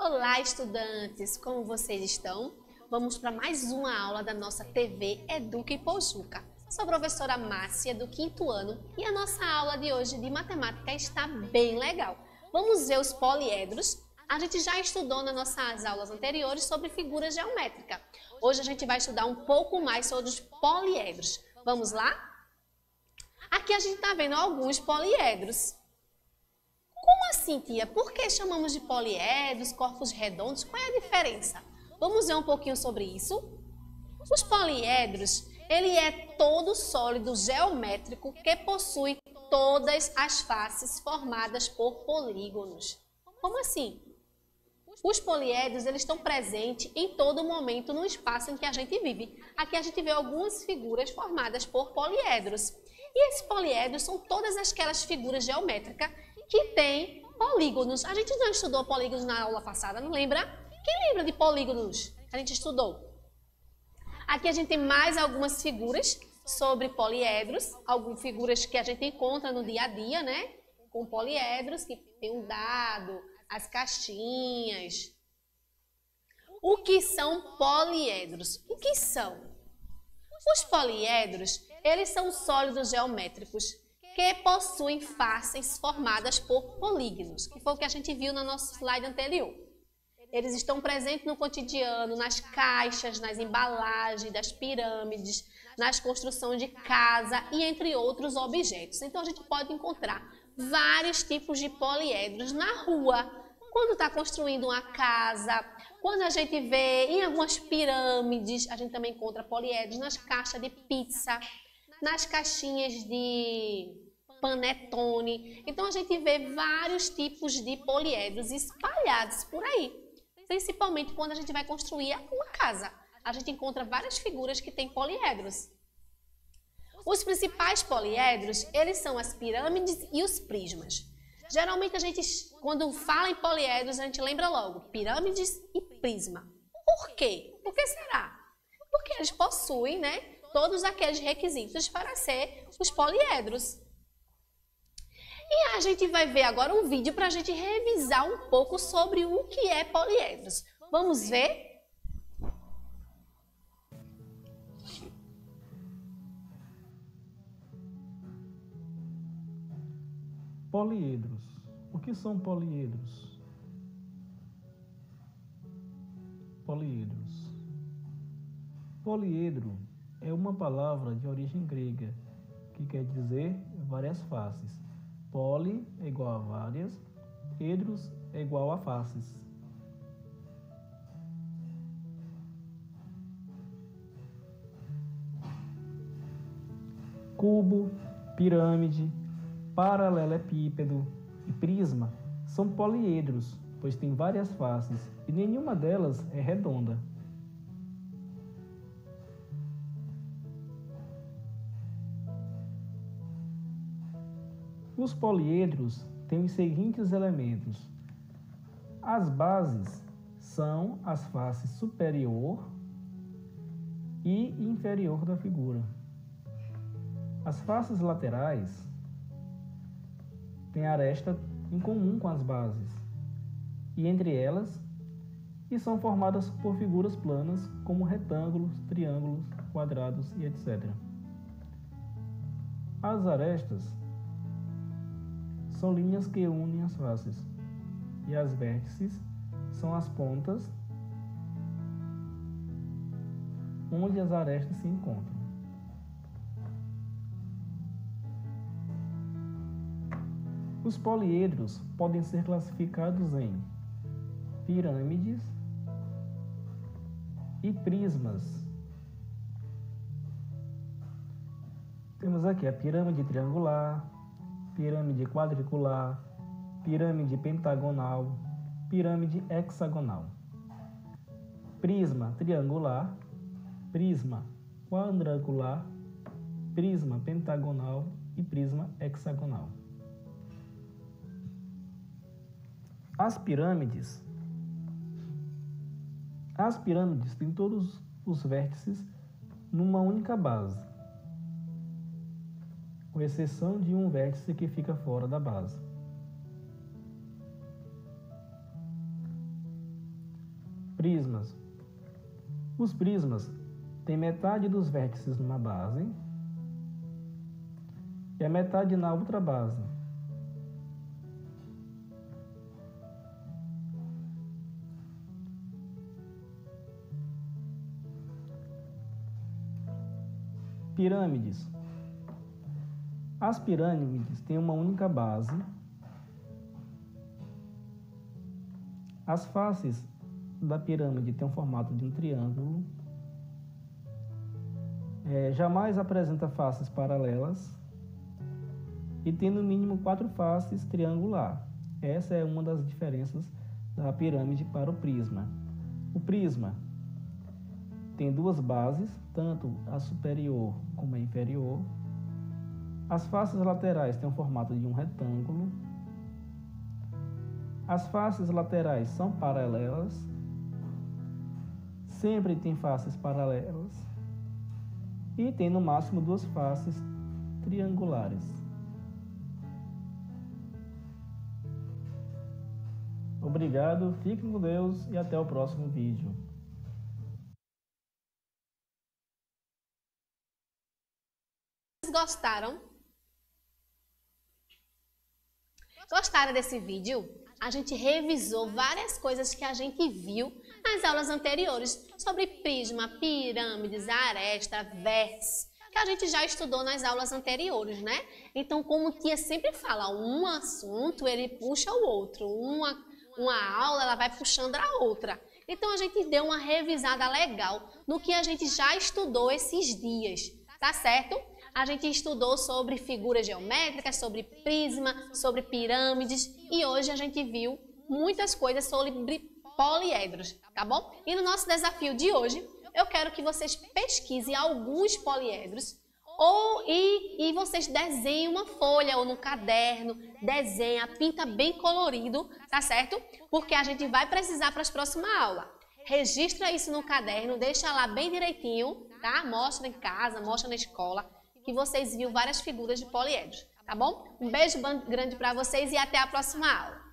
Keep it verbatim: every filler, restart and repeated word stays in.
Olá, estudantes! Como vocês estão? Vamos para mais uma aula da nossa T V Educa e Pojuca. Sou a professora Márcia, do quinto ano, e a nossa aula de hoje de matemática está bem legal. Vamos ver os poliedros. A gente já estudou nas nossas aulas anteriores sobre figuras geométricas. Hoje a gente vai estudar um pouco mais sobre os poliedros. Vamos lá? Aqui a gente está vendo alguns poliedros. Como assim, tia? Por que chamamos de poliedros, corpos redondos? Qual é a diferença? Vamos ver um pouquinho sobre isso? Os poliedros, ele é todo sólido geométrico que possui todas as faces formadas por polígonos. Como assim? Os poliedros, eles estão presentes em todo momento no espaço em que a gente vive. Aqui a gente vê algumas figuras formadas por poliedros. E esses poliedros são todas aquelas figuras geométricas que têm polígonos. A gente não estudou polígonos na aula passada, não lembra? Quem lembra de polígonos que a gente estudou? Aqui a gente tem mais algumas figuras sobre poliedros, algumas figuras que a gente encontra no dia a dia, né? Com poliedros, que tem um dado, as caixinhas. O que são poliedros? O que são? Os poliedros, eles são sólidos geométricos que possuem faces formadas por polígonos, que foi o que a gente viu no nosso slide anterior. Eles estão presentes no cotidiano, nas caixas, nas embalagens, das pirâmides, nas construções de casa e entre outros objetos. Então a gente pode encontrar vários tipos de poliedros na rua, quando está construindo uma casa, quando a gente vê em algumas pirâmides, a gente também encontra poliedros nas caixas de pizza, nas caixinhas de panetone. Então a gente vê vários tipos de poliedros espalhados por aí, principalmente quando a gente vai construir uma casa. A gente encontra várias figuras que têm poliedros. Os principais poliedros, eles são as pirâmides e os prismas. Geralmente a gente, quando fala em poliedros, a gente lembra logo pirâmides e prisma. Por quê? Por que será? Porque eles possuem, né, todos aqueles requisitos para ser os poliedros. E a gente vai ver agora um vídeo para a gente revisar um pouco sobre o que é poliedros. Vamos ver? Poliedros. O que são poliedros? Poliedros. Poliedro é uma palavra de origem grega que quer dizer várias faces. Poli é igual a várias, edros é igual a faces. Cubo, pirâmide, paralelepípedo e prisma são poliedros, pois têm várias faces e nenhuma delas é redonda. Os poliedros têm os seguintes elementos. As bases são as faces superior e inferior da figura. As faces laterais têm aresta em comum com as bases, e entre elas, e são formadas por figuras planas como retângulos, triângulos, quadrados e etcétera. As arestas são linhas que unem as faces, e as vértices são as pontas onde as arestas se encontram. Os poliedros podem ser classificados em pirâmides e prismas. Temos aqui a pirâmide triangular, pirâmide quadricular, pirâmide pentagonal, pirâmide hexagonal. Prisma triangular, prisma quadrangular, prisma pentagonal e prisma hexagonal. As pirâmides. As pirâmides têm todos os vértices numa única base, com exceção de um vértice que fica fora da base. Prismas. Os prismas têm metade dos vértices numa base e a metade na outra base. Pirâmides. As pirâmides têm uma única base. As faces da pirâmide têm o formato de um triângulo. É, jamais apresenta faces paralelas e tem no mínimo quatro faces triangular. Essa é uma das diferenças da pirâmide para o prisma. O prisma tem duas bases, tanto a superior como a inferior. As faces laterais têm o formato de um retângulo. As faces laterais são paralelas. Sempre tem faces paralelas. E tem no máximo duas faces triangulares. Obrigado, fiquem com Deus e até o próximo vídeo. Gostaram? Gostaram desse vídeo? A gente revisou várias coisas que a gente viu nas aulas anteriores sobre prisma, pirâmides, aresta, vértice, que a gente já estudou nas aulas anteriores, né? Então, como o Tia sempre fala, um assunto ele puxa o outro, uma, uma aula ela vai puxando a outra. Então, a gente deu uma revisada legal no que a gente já estudou esses dias, tá certo? A gente estudou sobre figuras geométricas, sobre prisma, sobre pirâmides e hoje a gente viu muitas coisas sobre poliedros, tá bom? E no nosso desafio de hoje, eu quero que vocês pesquisem alguns poliedros ou, e, e vocês desenhem uma folha ou no caderno, desenha, pinta bem colorido, tá certo? Porque a gente vai precisar para as próximas aulas. Registra isso no caderno, deixa lá bem direitinho, tá? Mostra em casa, mostra na escola, que vocês viram várias figuras de poliedros, tá bom? Um beijo grande para vocês e até a próxima aula.